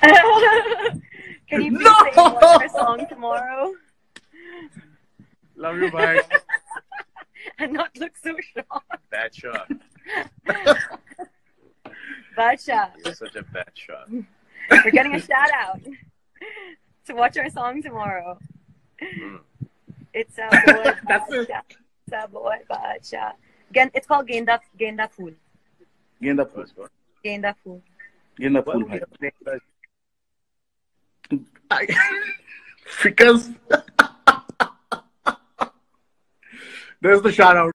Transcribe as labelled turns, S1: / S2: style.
S1: Can you please say what's our song tomorrow?
S2: Love you, bye.
S1: And not look so shocked.
S2: Bad shot.
S1: Bad shot.
S2: You're such a bad shot.
S1: We're getting a shout out to watch our song tomorrow. It's a boy.
S3: That's it.
S1: It's a boy. Bad shot. Again, it's called Genda Fool.
S3: Genda Fool.
S1: Genda Fool.
S3: Genda Fool, bhai. Because there's the shout out.